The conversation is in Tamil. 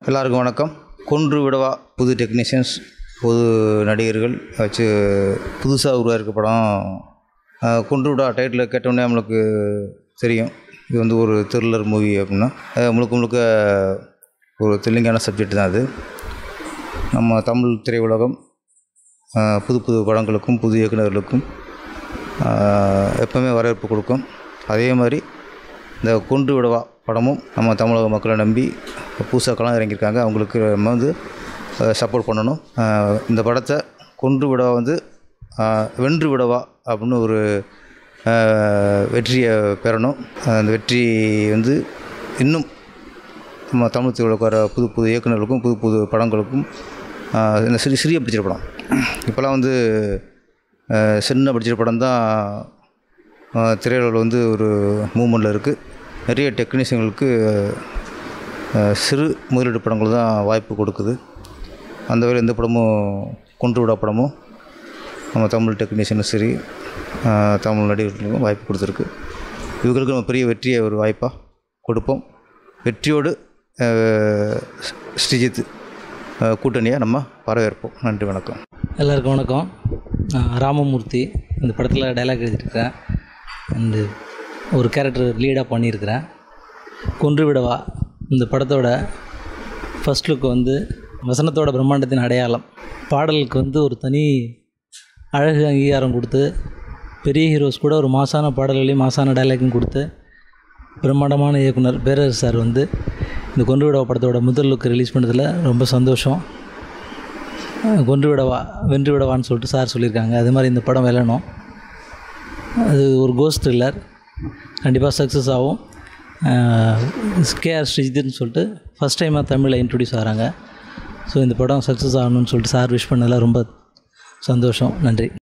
எல்லாருக்கும் வணக்கம். கொன்று விடவா புது டெக்னீஷியன்ஸ், புது நடிகர்கள் வச்சு புதுசாக உருவாயிருக்க படம். கொன்று விடவா டைட்டில் கேட்டோடனே நம்மளுக்கு தெரியும் இது வந்து ஒரு த்ரில்லர் மூவி அப்படின்னா. முழுக்க முழுக்க ஒரு த்ரில்லிங்கான சப்ஜெக்ட் தான் அது. நம்ம தமிழ் திரையுலகம் புது புது படங்களுக்கும் புது இயக்குநர்களுக்கும் எப்போவுமே வரவேற்பு கொடுக்கும். அதே மாதிரி இந்த கொன்று விடவா படமும் நம்ம தமிழக மக்களை நம்பி புதுசாக களம் இறங்கியிருக்காங்க. அவங்களுக்கு நம்ம வந்து சப்போர்ட் பண்ணணும். இந்த படத்தை கொன்று விடவா வந்து வென்று விடவா அப்படின்னு ஒரு வெற்றியை பெறணும். அந்த வெற்றி வந்து இன்னும் நம்ம தமிழ் திரையுலகம் வர புது புது இயக்குநர்களுக்கும் புது புது படங்களுக்கும் இந்த சிறிய பட்ஜெட் படம். இப்போலாம் வந்து சின்ன பட்ஜெட் படம் தான் திரையுலகில் வந்து ஒரு மூவ்மெண்ட்டில் இருக்குது. நிறைய டெக்னீஷியன்களுக்கு சிறு முதலீடு படங்கள் தான் வாய்ப்பு கொடுக்குது. அந்த வகையில் எந்த படமும் கொன்று விடா படமும் நம்ம தமிழ் டெக்னீஷியனும் சரி தமிழ் நடிகர்களுக்கும் வாய்ப்பு கொடுத்துருக்கு. இவங்களுக்கு நம்ம பெரிய வெற்றியை ஒரு வாய்ப்பாக கொடுப்போம். வெற்றியோடு ஸ்ரீஜித் கூட்டணியை நம்ம வரவேற்போம். நன்றி, வணக்கம். எல்லாருக்கும் வணக்கம். நான் ராமமூர்த்தி. இந்த படத்தில் டைலாக் எழுதியிருக்கிறேன் அண்டு ஒரு கேரக்டர் லீடாக பண்ணியிருக்கிறேன். கொன்று விடவா இந்த படத்தோட ஃபஸ்ட் லுக் வந்து வசனத்தோட பிரம்மாண்டத்தின் அடையாளம். பாடலுக்கு வந்து ஒரு தனி அழகு அங்கீகாரம் கொடுத்து பெரிய ஹீரோஸ் கூட ஒரு மாசான பாடல்களையும் மாசான டைலாக்கும் கொடுத்து பிரம்மாண்டமான இயக்குனர் பேரரசு சார் வந்து இந்த கொன்று விடவா படத்தோட முதல் லுக் ரிலீஸ் பண்ணதில் ரொம்ப சந்தோஷம். கொன்று விடவா வென்று விடவான்னு சொல்லிட்டு சார் சொல்லியிருக்காங்க. அது மாதிரி இந்த படம் வெல்லணும். அது ஒரு கோஸ்ட் த்ரில்லர், கண்டிப்பாக சக்ஸஸ் ஆகும். கேஆர் ஸ்ரீஜித்னு சொல்லிட்டு ஃபஸ்ட் டைமாக தமிழில் இன்ட்ரடியூஸ் ஆகிறாங்க. ஸோ இந்த படம் சக்ஸஸ் ஆகணும்னு சொல்லிட்டு சார் விஷ் பண்ணதில் ரொம்ப சந்தோஷம். நன்றி.